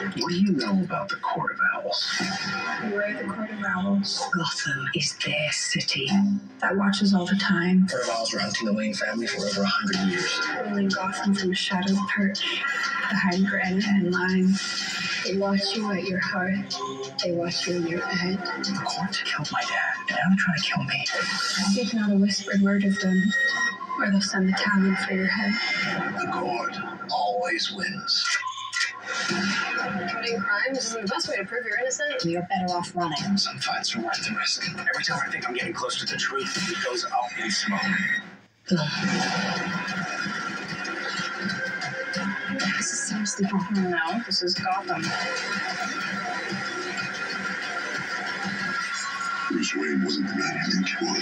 What do you know about the Court of Owls? We're the Court of Owls. Gotham is their city that watches all the time. Court of Owls were hunting the Wayne family for over 100 years. Ruling Gotham from a shadowed perch behind granite and lime. They watch you at your heart. They watch you in your bed. The court killed my dad, and now they're trying to kill me. Speak not a whispered word of them, or they'll send the talon for your head. The court always wins. Committing crimes isn't the best way to prove you're innocent. You're better off running. Some fights are worth the risk. Every time I think I'm getting close to the truth, it goes up in smoke. This is seriously Gotham now. This is Gotham. Bruce Wayne wasn't the man you think he was.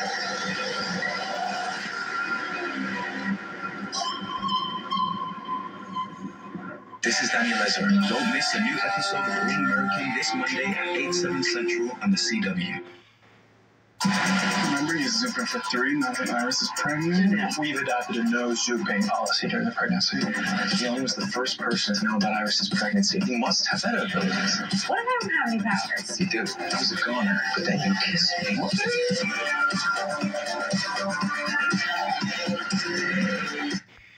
This is Daniel Ezra. Don't miss a new episode of All American this Monday at 8/7 Central on the CW. Remember, he's zooping for 3 now that Iris is pregnant? Yeah. We've adopted a no zooping policy during the pregnancy. Young was the first person to know about Iris's pregnancy. He must have better abilities. What if I don't have any powers? You do. I was a goner, but then you kissed me.